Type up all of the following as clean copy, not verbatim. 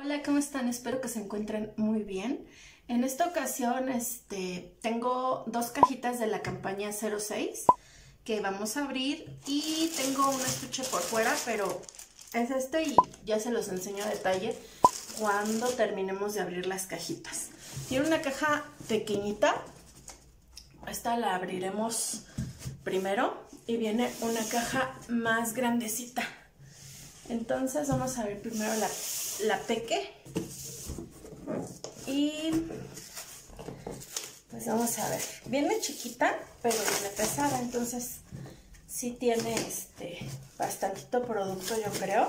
Hola, ¿cómo están? Espero que se encuentren muy bien. En esta ocasión tengo dos cajitas de la campaña 06 que vamos a abrir y tengo un estuche por fuera, pero es y ya se los enseño a detalle cuando terminemos de abrir las cajitas. Tiene una caja pequeñita, esta la abriremos primero y viene una caja más grandecita. Entonces vamos a abrir primero la peque y pues vamos a ver. Viene chiquita, pero viene pesada, entonces sí tiene bastantito producto, yo creo.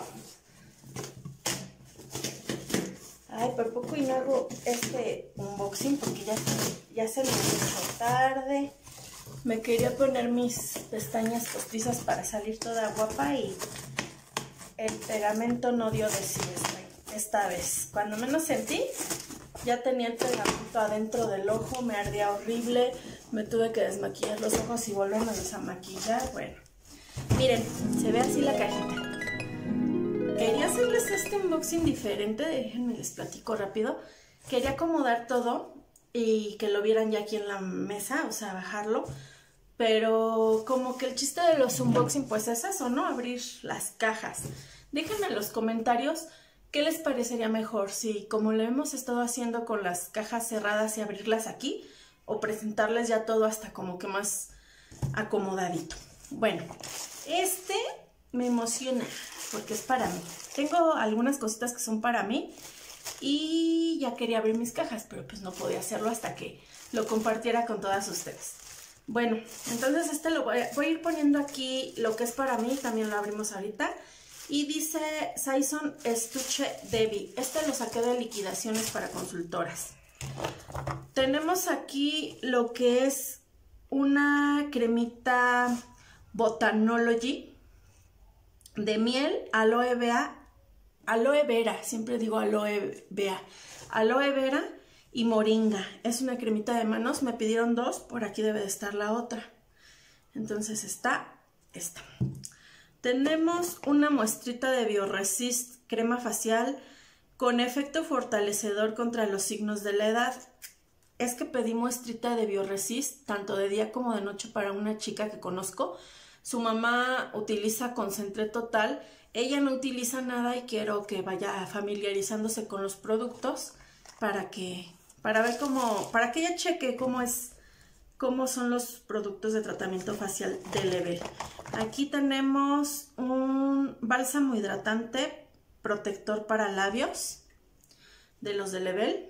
Ay, por poco y no hago este unboxing porque ya se me hizo tarde. Me quería poner mis pestañas postizas para salir toda guapa y el pegamento no dio de sí esta vez. Cuando menos sentí, ya tenía el pegamento adentro del ojo, me ardía horrible, me tuve que desmaquillar los ojos y volverlos a maquillar. Bueno, miren, se ve así la cajita. Quería hacerles este unboxing diferente, déjenme les platico rápido. Quería acomodar todo y que lo vieran ya aquí en la mesa, o sea, bajarlo. Pero como que el chiste de los unboxing pues es eso, ¿no? Abrir las cajas. Déjenme en los comentarios qué les parecería mejor, si como lo hemos estado haciendo con las cajas cerradas y abrirlas aquí, o presentarles ya todo hasta como que más acomodadito. Bueno, me emociona porque es para mí. Tengo algunas cositas que son para mí y ya quería abrir mis cajas, pero pues no podía hacerlo hasta que lo compartiera con todas ustedes. Bueno, entonces lo voy a ir poniendo aquí lo que es para mí, también lo abrimos ahorita. Y dice Saison Estuche Debbie. Lo saqué de liquidaciones para consultoras. Tenemos aquí lo que es una cremita Botanology de miel, aloe vera, siempre digo aloe vera y moringa. Es una cremita de manos, me pidieron dos, por aquí debe de estar la otra. Entonces está esta. Tenemos una muestrita de Bioresist crema facial con efecto fortalecedor contra los signos de la edad. Es que pedí muestrita de Bioresist tanto de día como de noche para una chica que conozco. Su mamá utiliza Concentré Total, ella no utiliza nada y quiero que vaya familiarizándose con los productos para que ella cheque cómo son los productos de tratamiento facial de Level. Aquí tenemos un bálsamo hidratante protector para labios de los de Level,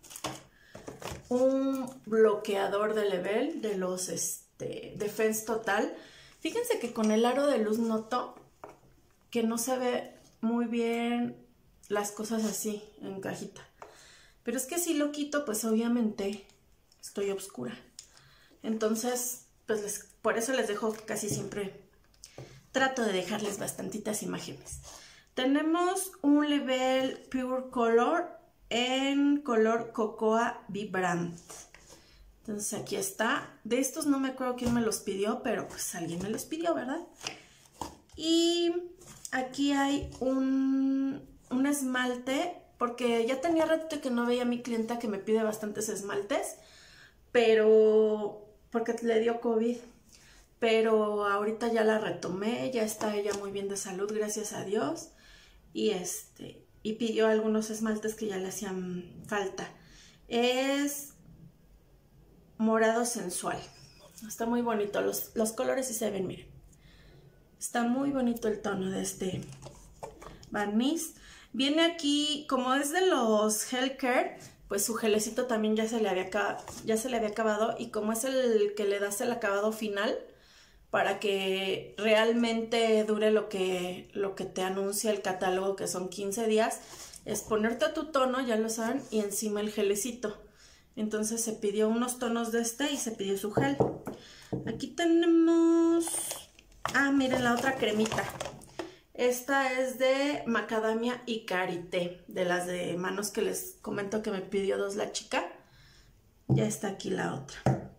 un bloqueador de Level de los Defense Total. Fíjense que con el aro de luz noto que no se ve muy bien las cosas así en cajita, pero es que si lo quito pues obviamente estoy oscura. Entonces, pues por eso les dejo casi siempre, trato de dejarles bastantitas imágenes. Tenemos un Level Pure Color en color Cocoa Vibrant. Entonces aquí está. De estos no me acuerdo quién me los pidió, pero pues alguien me los pidió, ¿verdad? Y aquí hay un esmalte, porque ya tenía rato que no veía a mi clienta que me pide bastantes esmaltes, pero porque le dio COVID, pero ahorita ya la retomé, ya está ella muy bien de salud, gracias a Dios, y pidió algunos esmaltes que ya le hacían falta. Es morado sensual, está muy bonito, los colores sí se ven, miren, está muy bonito el tono de este barniz. Viene aquí, como es de los Hell Care, pues su gelecito también ya se le había acabado, y como es el que le das el acabado final para que realmente dure lo que te anuncia el catálogo, que son 15 días, es ponerte a tu tono, ya lo saben, y encima el gelecito. Entonces se pidió unos tonos de y se pidió su gel. Aquí tenemos, miren la otra cremita. Esta es de macadamia y karité, de las de manos que les comento que me pidió dos la chica. Ya está aquí la otra.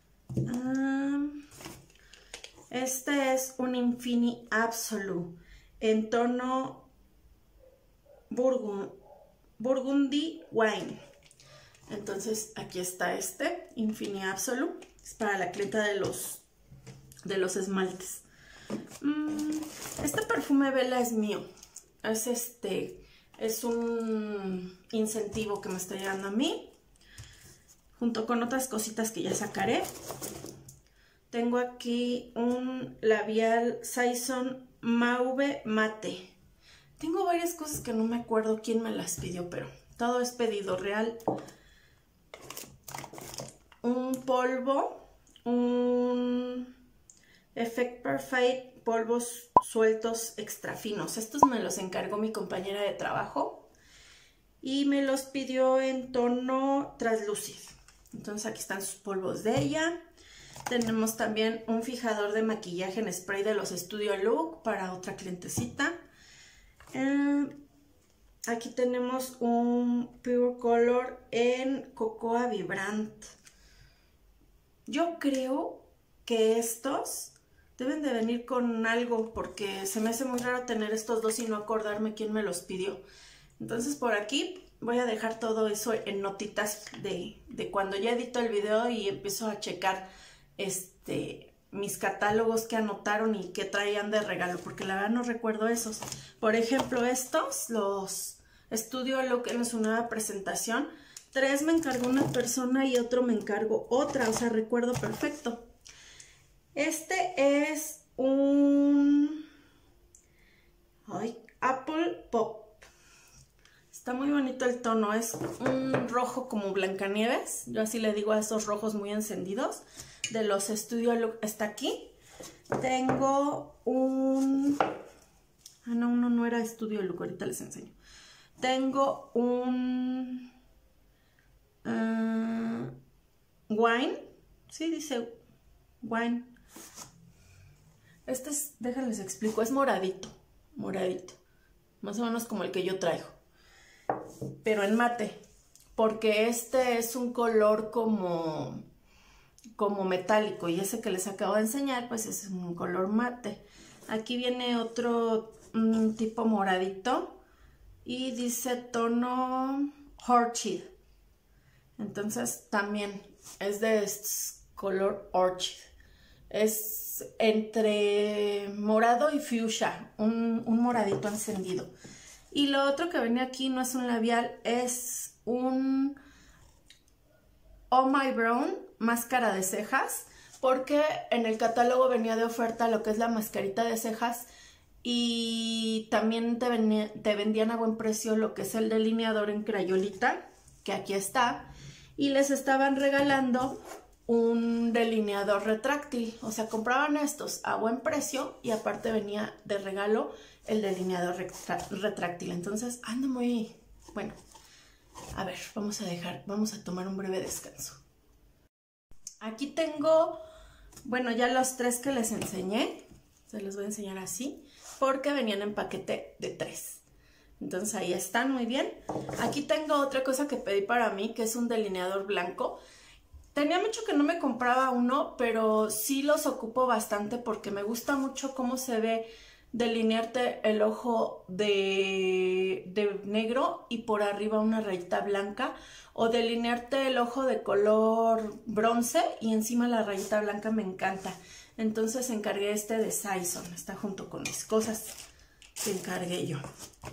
Este es un Infini Absolute en tono Burgundy Wine. Entonces aquí está este Infinity Absolute. Es para la clienta de los esmaltes. Este perfume Vela es mío. Es un incentivo que me está llegando a mí, junto con otras cositas que ya sacaré. Tengo aquí un labial Saison Mauve Mate. Tengo varias cosas que no me acuerdo quién me las pidió, pero todo es pedido real. Un polvo, un Effect Perfect, polvos sueltos extra finos. Estos me los encargó mi compañera de trabajo y me los pidió en tono translúcido. Entonces aquí están sus polvos de ella. Tenemos también un fijador de maquillaje en spray de los Studio Look para otra clientecita. Aquí tenemos un Pure Color en Cocoa Vibrant. Yo creo que estos deben de venir con algo, porque se me hace muy raro tener estos dos y no acordarme quién me los pidió. Entonces por aquí voy a dejar todo eso en notitas de cuando ya edito el video y empiezo a checar mis catálogos que anotaron y que traían de regalo, porque la verdad no recuerdo esos. Por ejemplo, estos, los Studio Look en su nueva presentación, 3 me encargó una persona y otro me encargó otra, o sea, recuerdo perfecto. Este es un Apple Pop. Está muy bonito el tono, es un rojo como Blancanieves. Yo así le digo a esos rojos muy encendidos. De los Studio Look está aquí. Tengo un... no, uno no era Studio Look, ahorita les enseño. Tengo un... Wine. Sí, dice Wine. Este es, déjenles explico, es moradito. Moradito. Más o menos como el que yo traigo. Pero en mate. Porque este es un color como metálico, y ese que les acabo de enseñar pues es un color mate. Aquí viene otro tipo moradito y dice tono Orchid. Entonces también es de color Orchid. Es entre morado y fuchsia, un moradito encendido. Y lo otro que venía aquí no es un labial, es un Oh My Brown, máscara de cejas, porque en el catálogo venía de oferta lo que es la mascarita de cejas y también te vendían a buen precio lo que es el delineador en crayolita, que aquí está, y les estaban regalando un delineador retráctil, o sea, compraban estos a buen precio y aparte venía de regalo el delineador retráctil. Entonces ando muy... bueno, a ver, vamos a tomar un breve descanso. Aquí tengo, bueno, ya los 3 que les enseñé, se los voy a enseñar así, porque venían en paquete de 3. Entonces ahí están, muy bien. Aquí tengo otra cosa que pedí para mí, que es un delineador blanco. Tenía mucho que no me compraba uno, pero sí los ocupo bastante porque me gusta mucho cómo se ve delinearte el ojo de negro y por arriba una rayita blanca, o delinearte el ojo de color bronce y encima la rayita blanca, me encanta. Entonces encargué este de Saison, está junto con mis cosas que encargué yo.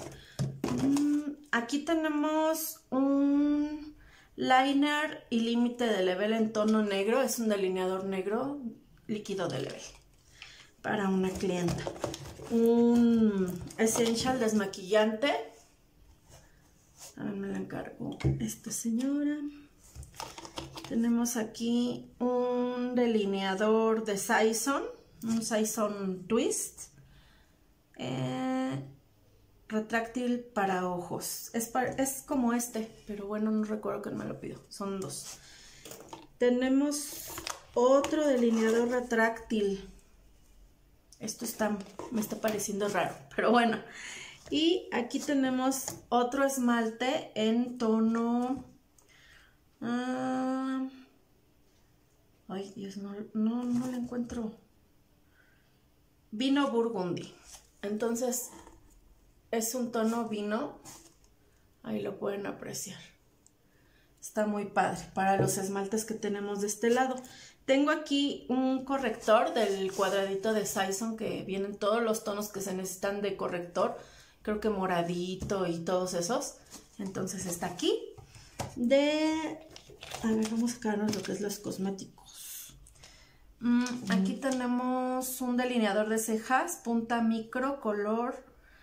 Aquí tenemos un liner y límite de level en tono negro, es un delineador negro líquido de level para una clienta. Un essential desmaquillante, a ver, me la encargó esta señora. Tenemos aquí un delineador de Saison, un Saison Twist, retráctil para ojos. Es como este, pero bueno, no recuerdo quién me lo pidió, son 2. Tenemos otro delineador retráctil. Esto me está pareciendo raro, pero bueno. Y aquí tenemos otro esmalte en tono... ay, Dios, no lo encuentro. Vino Burgundy. Entonces, es un tono vino. Ahí lo pueden apreciar. Está muy padre para los esmaltes que tenemos de este lado. Tengo aquí un corrector del cuadradito de Saison que vienen todos los tonos que se necesitan de corrector. Creo que moradito y todos esos. Entonces está aquí. A ver, vamos a sacarnos lo que es los cosméticos. Aquí tenemos un delineador de cejas, punta micro, color.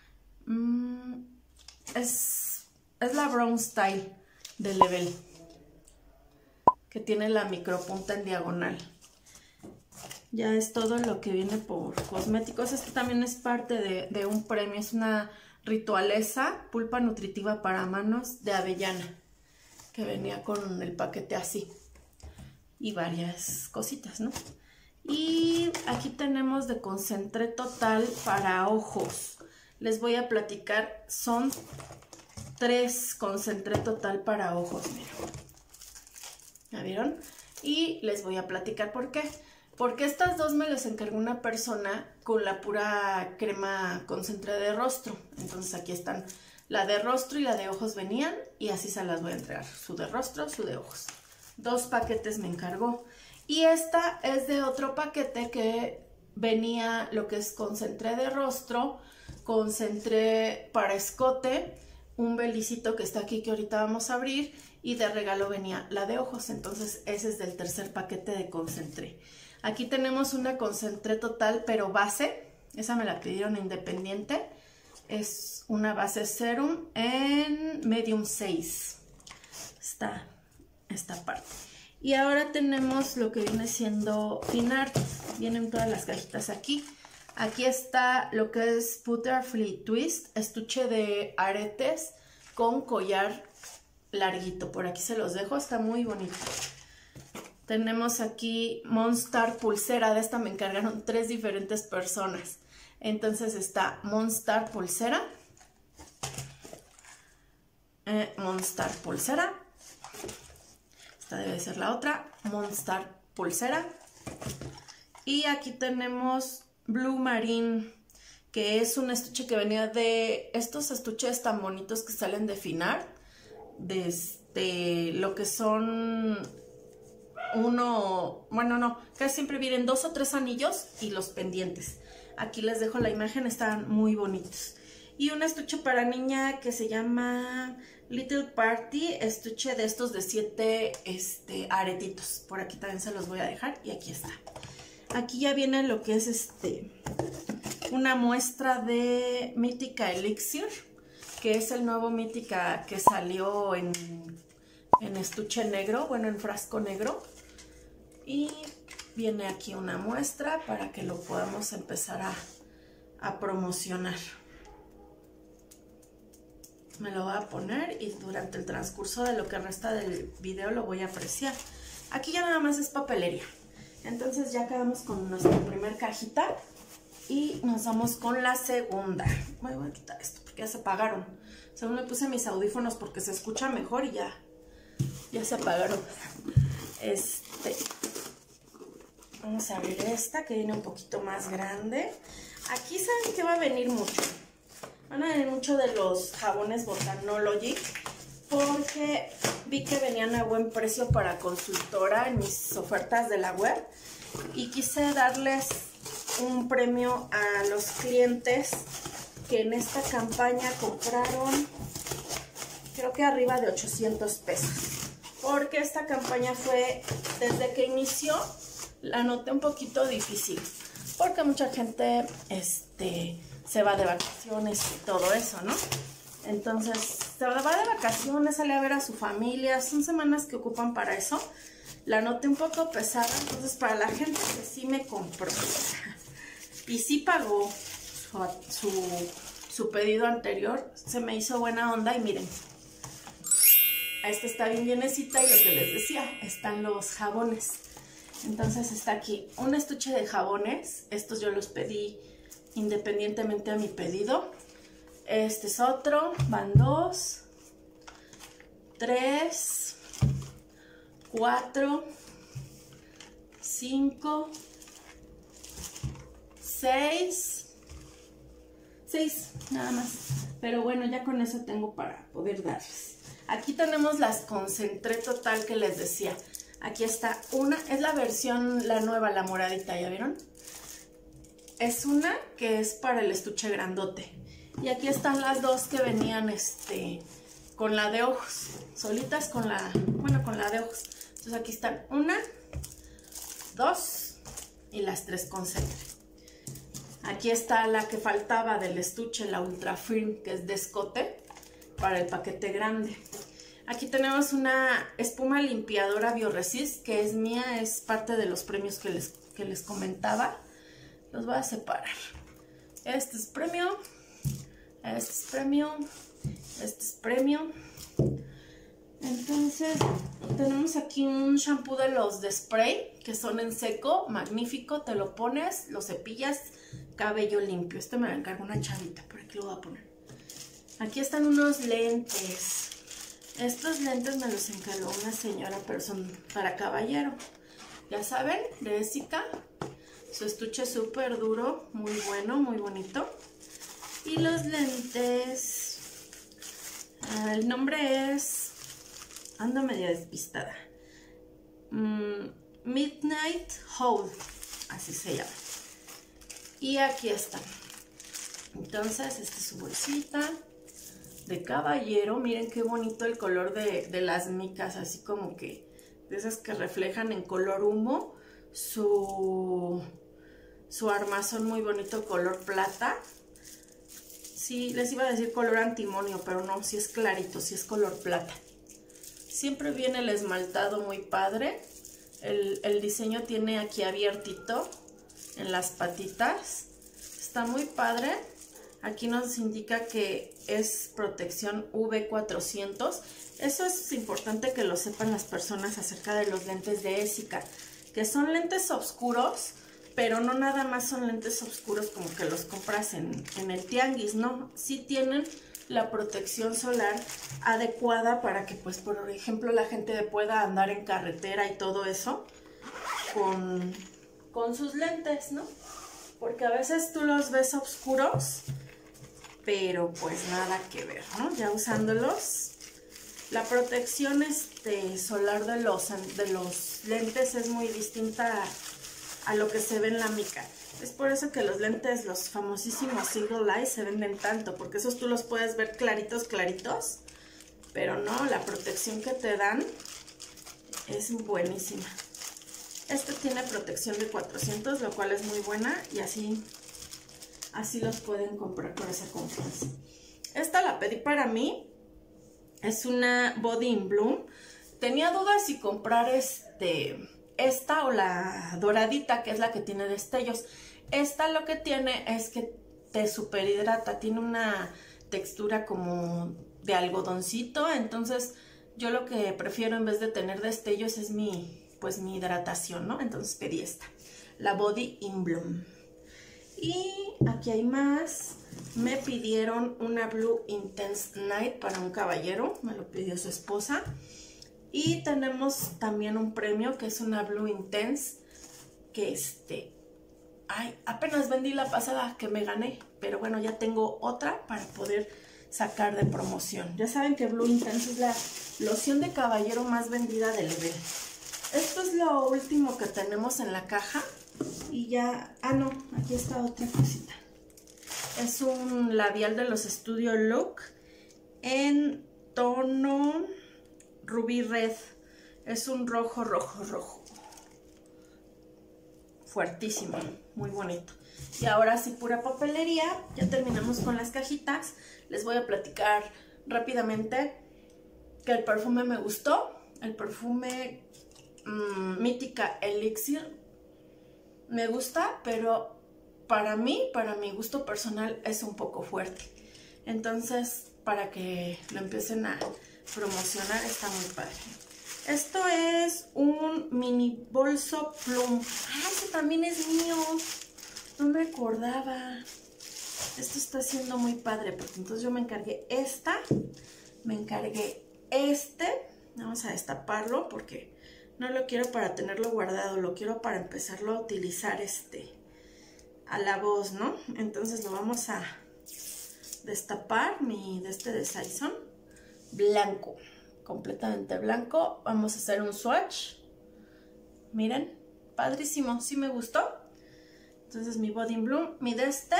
Es la Brown Style de Level, que tiene la micropunta en diagonal. Ya es todo lo que viene por cosméticos. Este también es parte de un premio. Es una Ritualeza pulpa nutritiva para manos de avellana, que venía con el paquete así. Y varias cositas, ¿no? Y aquí tenemos de concentré total para ojos. Les voy a platicar. Son 3 concentré total para ojos, miren. ¿Ya vieron? Y les voy a platicar por qué. Porque estas 2 me las encargó una persona con la pura crema concentré de rostro. Entonces aquí están. La de rostro y la de ojos venían y así se las voy a entregar. Su de rostro, su de ojos. 2 paquetes me encargó. Y esta es de otro paquete que venía lo que es concentré de rostro, concentré para escote, un belicito que está aquí que ahorita vamos a abrir, y de regalo venía la de ojos. Entonces ese es del tercer paquete de concentré. Aquí tenemos una concentré total pero base, esa me la pidieron independiente, es una base serum en medium 6, está esta parte. Y ahora tenemos lo que viene siendo Finart, vienen todas las cajitas aquí. Aquí está lo que es Butterfly Twist, estuche de aretes con collar larguito. Por aquí se los dejo, está muy bonito. Tenemos aquí Monstar Pulsera, de esta me encargaron 3 diferentes personas. Entonces está Monstar Pulsera, Monstar Pulsera, esta debe ser la otra, Monstar Pulsera. Y aquí tenemos Blue Marine, que es un estuche que venía de estos estuches tan bonitos que salen de Finart, desde lo que son casi siempre vienen 2 o 3 anillos y los pendientes. Aquí les dejo la imagen, están muy bonitos. Y un estuche para niña que se llama Little Party, estuche de estos de 7 aretitos. Por aquí también se los voy a dejar y aquí está. Aquí ya viene lo que es una muestra de Mítica Elixir, que es el nuevo Mítica que salió en estuche negro, bueno, en frasco negro. Y viene aquí una muestra para que lo podamos empezar a promocionar. Me lo voy a poner y durante el transcurso de lo que resta del video lo voy a apreciar. Aquí ya nada más es papelería. Entonces ya quedamos con nuestra primer cajita y nos vamos con la segunda. Voy a quitar esto porque ya se apagaron. Según le puse mis audífonos porque se escucha mejor y ya se apagaron. Vamos a abrir esta que viene un poquito más grande. Aquí saben que va a venir mucho. Van a venir mucho de los jabones Botanology, porque vi que venían a buen precio para consultora en mis ofertas de la web. Y quise darles un premio a los clientes que en esta campaña compraron, creo que arriba de 800 pesos. Porque esta campaña fue, desde que inició, la noté un poquito difícil. Porque mucha gente se va de vacaciones y todo eso, ¿no? Entonces, se va de vacaciones, sale a ver a su familia. Son semanas que ocupan para eso. La noté un poco pesada. Entonces, para la gente que sí me compró y sí pagó su pedido anterior, se me hizo buena onda. Y miren, esta está bien llenecita y lo que les decía, están los jabones. Entonces está aquí un estuche de jabones. Estos yo los pedí independientemente a mi pedido. Este es otro. Van 2, 3, 4, 5, 6, 6 nada más. Pero bueno, ya con eso tengo para poder darles. Aquí tenemos las concentré total que les decía. Aquí está una, es la versión, la nueva, la moradita, ¿ya vieron? Es una que es para el estuche grandote. Y aquí están las dos que venían con la de ojos. Solitas con la, bueno, con la de ojos. Entonces aquí están 1, 2 y las 3 concentré. Aquí está la que faltaba del estuche, la Ultra Firm, que es de escote para el paquete grande. Aquí tenemos una espuma limpiadora Bioresist, que es mía, es parte de los premios que les comentaba. Los voy a separar. Este es premio, este es premio, este es premio. Entonces, tenemos aquí un shampoo de los de spray, que son en seco, magnífico. Te lo pones, lo cepillas, cabello limpio. Este me lo encargó una chavita, por aquí lo voy a poner. Aquí están unos lentes. Estos lentes me los encargó una señora, pero son para caballero. Ya saben, de Essica. Su estuche súper duro, muy bueno, muy bonito. Y los lentes, el nombre es, ando media despistada, Midnight Hold, así se llama. Y aquí están. Entonces, esta es su bolsita de caballero. Miren qué bonito el color de las micas, así como que de esas que reflejan en color humo. Su armazón muy bonito, color plata. Sí, les iba a decir color antimonio, pero no, sí es clarito, sí es color plata. Siempre viene el esmaltado muy padre. El diseño tiene aquí abiertito en las patitas. Está muy padre. Aquí nos indica que es protección UV400. Eso es importante que lo sepan las personas acerca de los lentes de Essica, que son lentes oscuros, pero no nada más son lentes oscuros como que los compras en el tianguis, ¿no? Sí tienen la protección solar adecuada para que, pues, por ejemplo, la gente pueda andar en carretera y todo eso con sus lentes, ¿no? Porque a veces tú los ves oscuros, pero pues nada que ver, ¿no? Ya usándolos, la protección solar de los lentes es muy distinta a lo que se ve en la mica. Es por eso que los lentes, los famosísimos Single Eye, se venden tanto, porque esos tú los puedes ver claritos, claritos, pero no, la protección que te dan es buenísima. Este tiene protección de 400, lo cual es muy buena, y así los pueden comprar por esa confianza. Esta la pedí para mí, es una Body in Bloom. Tenía dudas si comprar esta o la doradita, que es la que tiene destellos. Esta lo que tiene es que te superhidrata, tiene una textura como de algodoncito, entonces yo lo que prefiero en vez de tener destellos es mi hidratación, ¿no? Entonces pedí esta, la Body in Bloom. Y aquí hay más. Me pidieron una Blue Intense Night para un caballero, me lo pidió su esposa. Y tenemos también un premio que es una Blue Intense, que apenas vendí la pasada que me gané, pero bueno, ya tengo otra para poder sacar de promoción. Ya saben que Blue Intense es la loción de caballero más vendida del Level. Esto es lo último que tenemos en la caja. Y ya, no, aquí está otra cosita. Es un labial de los Studio Look en tono Ruby Red. Es un rojo, rojo, rojo. Fuertísimo, muy bonito. Y ahora sí, pura papelería. Ya terminamos con las cajitas. Les voy a platicar rápidamente que el perfume me gustó. El perfume Mítica Elixir me gusta, pero para mí, para mi gusto personal, es un poco fuerte. Entonces, para que lo empiecen a promocionar, está muy padre. Esto es un mini bolso plum. ¡Ah, ese también es mío! No me acordaba. Esto está siendo muy padre, porque entonces yo me encargué esta, me encargué Vamos a destaparlo porque no lo quiero para tenerlo guardado, lo quiero para empezarlo a utilizar a la voz, ¿no? Entonces lo vamos a destapar mi de Saison. Blanco, completamente blanco. Vamos a hacer un swatch. Miren, padrísimo, sí me gustó. Entonces mi Body Bloom, mi de este,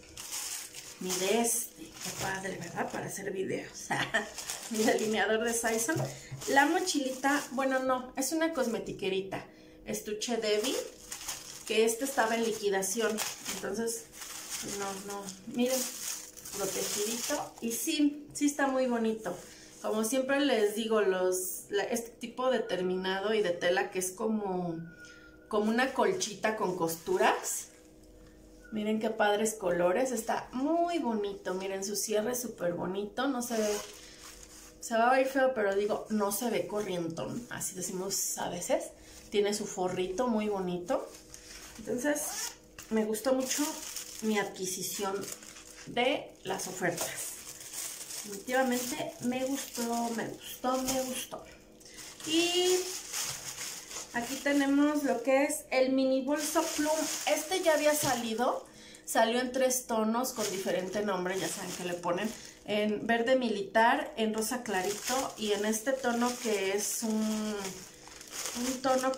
qué padre, ¿verdad? Para hacer videos. Mi delineador de Saison. La mochilita, bueno, no, es una cosmetiquerita. Estuche Debbie, que este estaba en liquidación. Entonces, no, miren, protegidito. Y sí está muy bonito. Como siempre les digo, este tipo de terminado y de tela que es como una colchita con costuras. Miren qué padres colores, está muy bonito. Miren, su cierre es súper bonito, no se ve, se va a ver feo, pero digo, no se ve corrientón, así decimos a veces. Tiene su forrito muy bonito. Entonces, me gustó mucho mi adquisición de las ofertas. Definitivamente me gustó. Y aquí tenemos lo que es el mini bolso plum. Este ya había salido. Salió en 3 tonos con diferente nombre. Ya saben que le ponen en verde militar, en rosa clarito y en este tono que es un tono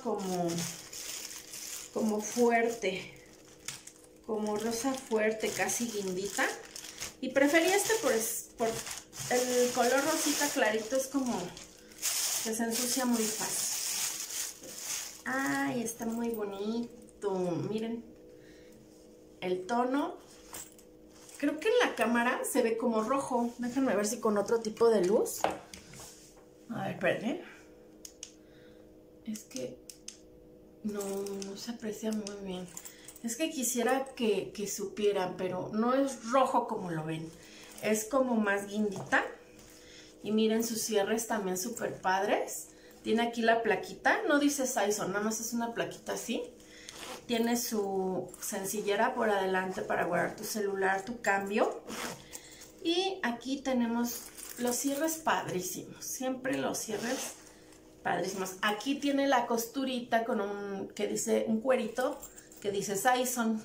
como fuerte. Como rosa fuerte, casi guindita. Y preferí este por el color rosita clarito. Es como que se ensucia muy fácil. Ay, está muy bonito. Miren el tono. Creo que en la cámara se ve como rojo. Déjenme ver si con otro tipo de luz. A ver, esperen. Es que no se aprecia muy bien. Es que quisiera que supieran, pero no es rojo como lo ven. Es como más guindita. Y miren sus cierres también súper padres. Tiene aquí la plaquita. No dice Saison, nada más es una plaquita así. Tiene su sencillera por adelante para guardar tu celular, tu cambio. Y aquí tenemos los cierres padrísimos. Siempre los cierres padrísimos. Aquí tiene la costurita con que dice un cuerito que dice Saison.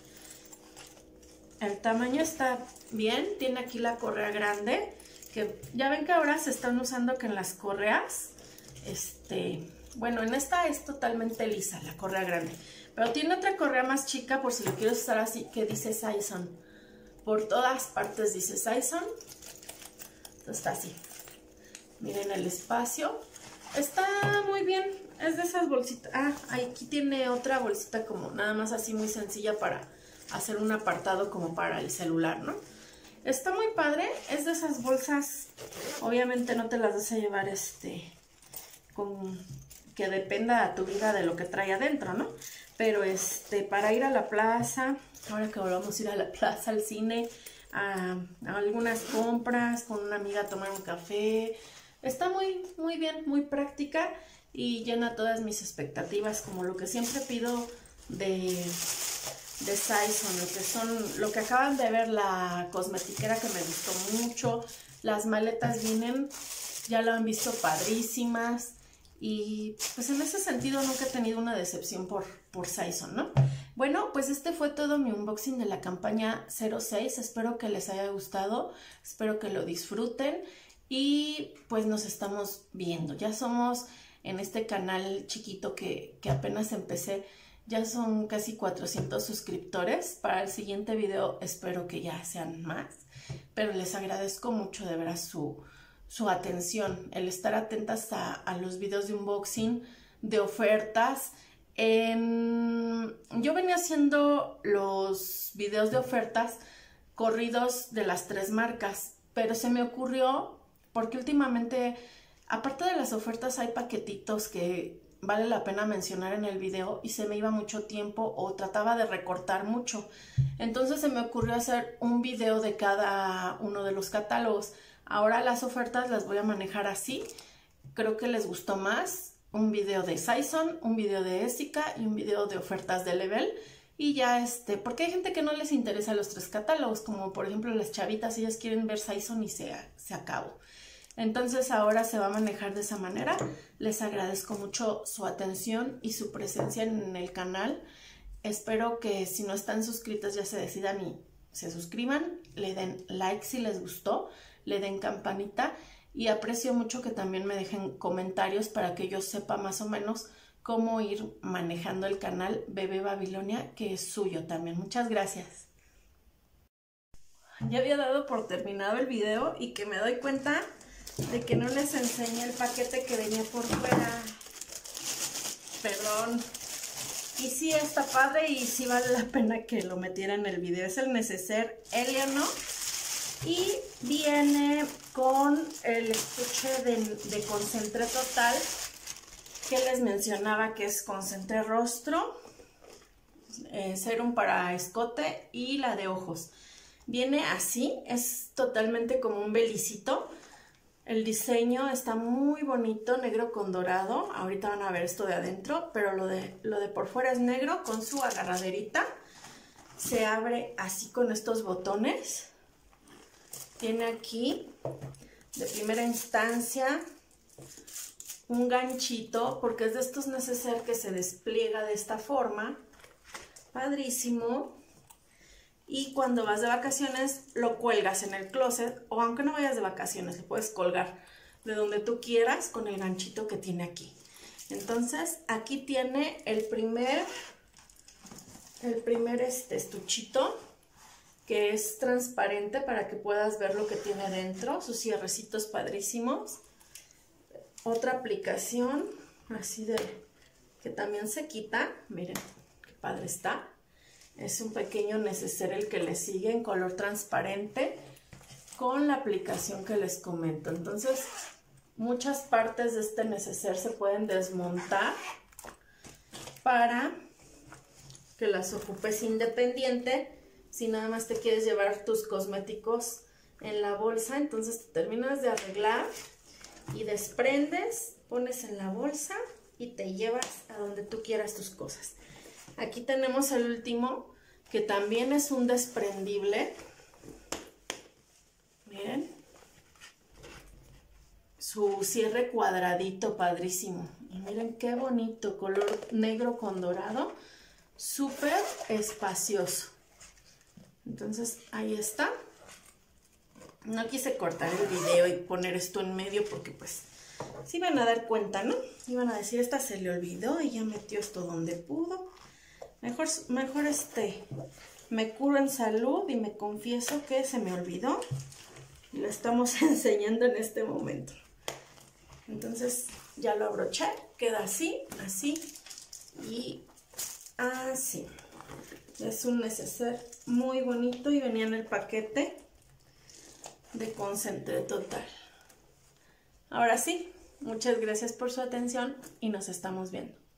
El tamaño está bien. Tiene aquí la correa grande. Que ya ven que ahora se están usando que en las correas, bueno, en esta es totalmente lisa la correa grande. Pero tiene otra correa más chica por si lo quieres usar así, que dice Saison. Por todas partes dice Saison. Entonces está así. Miren el espacio. Está muy bien. Es de esas bolsitas. Ah, aquí tiene otra bolsita como nada más así muy sencilla para hacer un apartado como para el celular, ¿no? Está muy padre. Es de esas bolsas. Obviamente no te las vas a llevar que dependa a tu vida de lo que trae adentro, ¿no? Pero para ir a la plaza, ahora que volvamos a ir a la plaza, al cine, a algunas compras, con una amiga a tomar un café. Está muy, muy bien, muy práctica y llena todas mis expectativas, como lo que siempre pido de Saison, lo que acaban de ver, la cosmetiquera que me gustó mucho. Las maletas vienen, ya lo han visto, padrísimas. Y pues en ese sentido nunca he tenido una decepción por Saison, ¿no? Bueno, pues este fue todo mi unboxing de la campaña 06. Espero que les haya gustado, espero que lo disfruten y pues nos estamos viendo. Ya somos en este canal chiquito que apenas empecé, ya son casi 400 suscriptores. Para el siguiente video espero que ya sean más, pero les agradezco mucho de veras su atención, el estar atentas a los videos de unboxing, de ofertas. Yo venía haciendo los videos de ofertas corridos de las 3 marcas, pero se me ocurrió, porque últimamente, aparte de las ofertas, hay paquetitos que vale la pena mencionar en el video y se me iba mucho tiempo o trataba de recortar mucho. Entonces se me ocurrió hacer un video de cada uno de los catálogos. Ahora las ofertas las voy a manejar así. Creo que les gustó más un video de Saison, un video de Essica y un video de ofertas de Level. Y ya porque hay gente que no les interesa los 3 catálogos, como por ejemplo las chavitas, ellas quieren ver Saison y se acabó. Entonces ahora se va a manejar de esa manera. Les agradezco mucho su atención y su presencia en el canal. Espero que si no están suscritas ya se decidan se suscriban, le den like si les gustó, le den campanita y aprecio mucho que también me dejen comentarios para que yo sepa más o menos cómo ir manejando el canal Bebé Babilonia, que es suyo también. Muchas gracias. Ya había dado por terminado el video y que me doy cuenta de que no les enseñé el paquete que venía por fuera. Perdón. Y sí está padre y sí vale la pena que lo metiera en el video. Es el neceser Eleanor y viene con el estuche de concentré total que les mencionaba, que es concentré rostro, serum para escote y la de ojos. Viene así, es totalmente como un belicito. El diseño está muy bonito, negro con dorado. Ahorita van a ver esto de adentro, pero lo de por fuera es negro con su agarraderita. Se abre así con estos botones. Tiene aquí, de primera instancia, un ganchito, porque es de estos neceser que se despliega de esta forma. Padrísimo. Y cuando vas de vacaciones lo cuelgas en el closet, o aunque no vayas de vacaciones, lo puedes colgar de donde tú quieras con el ganchito que tiene aquí. Entonces aquí tiene el primer estuchito, que es transparente para que puedas ver lo que tiene dentro, sus cierrecitos padrísimos. Otra aplicación así de que también se quita, miren qué padre está. Es un pequeño neceser el que le sigue en color transparente con la aplicación que les comento. Entonces, muchas partes de este neceser se pueden desmontar para que las ocupes independiente. Si nada más te quieres llevar tus cosméticos en la bolsa, entonces te terminas de arreglar y desprendes, pones en la bolsa y te llevas a donde tú quieras tus cosas. Aquí tenemos el último, que también es un desprendible. Miren. Su cierre cuadradito, padrísimo. Y miren qué bonito, color negro con dorado. Súper espacioso. Entonces, ahí está. No quise cortar el video y poner esto en medio porque pues se iban a dar cuenta, ¿no? Iban a decir, esta se le olvidó y ya metió esto donde pudo. Mejor me curo en salud y me confieso que se me olvidó. Y lo estamos enseñando en este momento. Entonces ya lo abroché, queda así, así y así. Es un neceser muy bonito y venía en el paquete de concentré total. Ahora sí, muchas gracias por su atención y nos estamos viendo.